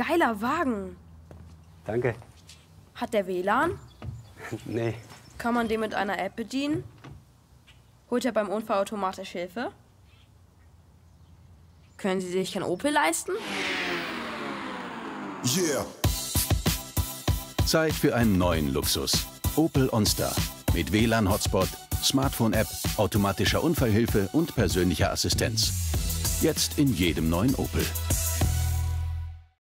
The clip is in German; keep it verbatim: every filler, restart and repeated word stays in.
geiler Wagen. Danke. Hat der W L A N? Nee. Kann man den mit einer App bedienen? Holt er beim Unfall automatisch Hilfe? Können Sie sich kein Opel leisten? Yeah. Zeit für einen neuen Luxus. Opel OnStar. Mit W L A N-Hotspot, Smartphone-App, automatischer Unfallhilfe und persönlicher Assistenz. Jetzt in jedem neuen Opel.